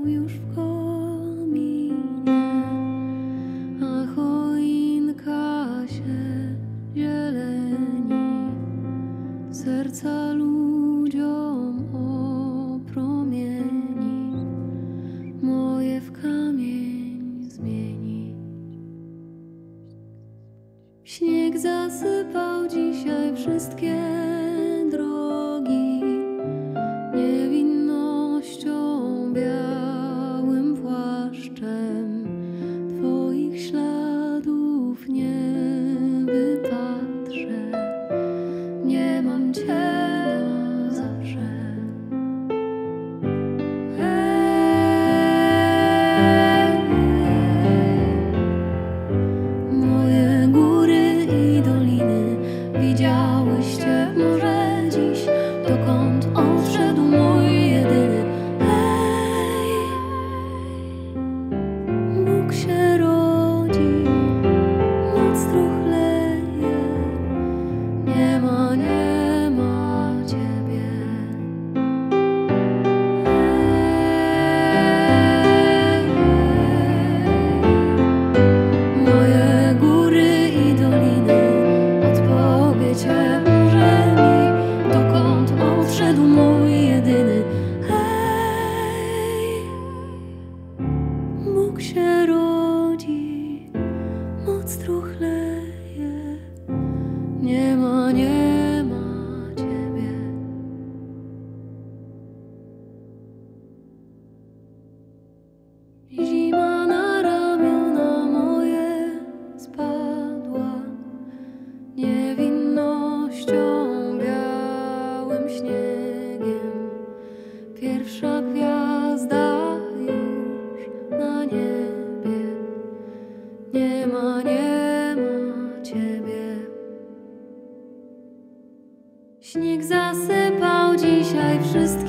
już w kominie, a choinka się zieleni, serca ludziom opromieni, moje w kamień zmieni. Śnieg zasypał dzisiaj wszystkie drogi, niewinnością białym płaszczem. Twoich śladów nie wypatrzę, nie mam cię na zawsze. Moje góry i doliny widziałyście może dziś, dokąd odszedł mój jedyny. Hej, Bóg się rodzi, noc truchleje, nie ma ciebie. Moje góry i doliny, odpowiecie może mi, dokąd odszedł mój jedyny. Hej, Bóg się rodzi, noc truchleje, nie ma ciebie. Zima na ramiona moje spadła, niewinnością białym śniegiem. Pierwsza gwiazda już na niebie, nie ma ciebie. Śnieg zasypał dzisiaj wszystko.